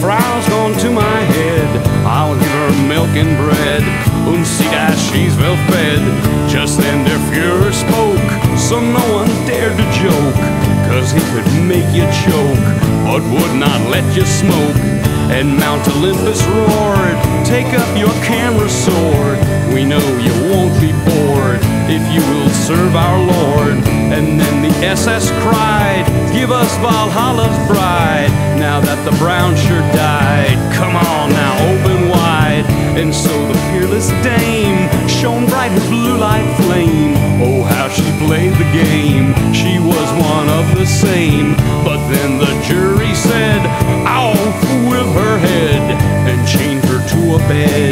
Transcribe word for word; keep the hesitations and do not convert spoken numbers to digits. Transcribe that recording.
frow's gone to my head. I'll give her milk and bread, und see that she's well fed. Just then der Fuhrer spoke, so no one dared to joke, 'cause he could make you choke, but would not let you smoke. And Mount Olympus roared, take up your camera sword. We know you won't be bored if you will serve our Lord. And then the S S cried, give us Valhalla's bride, now that the brown shirt died. Come on now, open wide. And so the peerless dame shone bright her blue light flame. Oh, how she played the game, she was one of the same. But then the jury said, off with her head, and chained her to a bed.